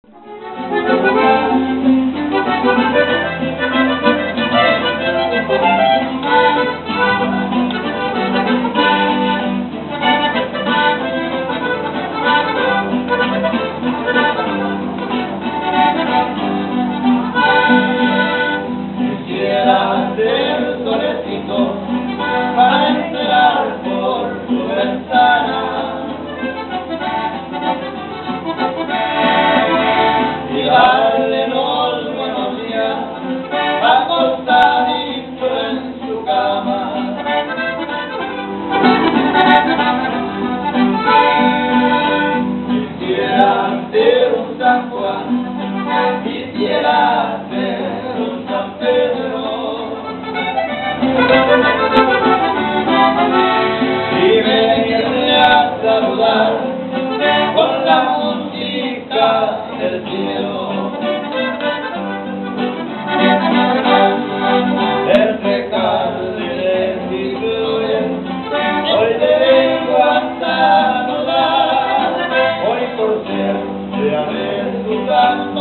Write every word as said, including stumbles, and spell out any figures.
Quisiera ser solecito para entrar por tu ventana y darle los buenos días acostadito en su cama. Quisiera ser un San Juan, quisiera ser un San Pedro y venirle a saludar con la música del cielo. Desde Cáceres y Flores hoy te vengo a saludar, hoy por ser día de tu santo